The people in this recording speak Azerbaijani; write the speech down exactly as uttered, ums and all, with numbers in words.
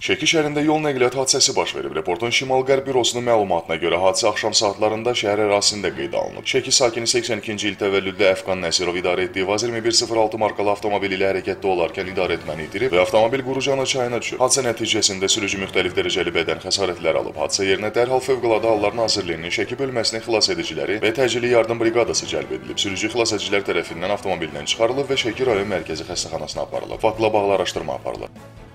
Şəki şəhərində yol nəqliyyat hadisəsi baş verib. Reportun Şimal-Qərb bürosunun məlumatına görə hadisə axşam saatlarında şəhər ərazisində qeydə alınıb. Şəki sakini səksən ikinci il təvəllüdlü Əfqan Nəsirov idarə etdiyi Vaz iyirmi bir sıfır altı markalı avtomobil ilə hərəkətdə olarkən idarəetməni itirib və avtomobil Qurucana çayına düşüb. Hadisə nəticəsində sürücü müxtəlif dərəcəli bədən xəsarətləri alıb. Hadisə yerinə dərhal Fövqəladə Hallar Nazirliyinin Şəki bölməsinin xilasediciləri və təcili yardım briqadası cəlb edilib. Sürücü xilasedicilər tərəfindən avtomobildən çıxarılıb və Şəki rayon mərkəzi xəstəxanasına aparılıb. Faktla bağlı araşdırma aparılıb.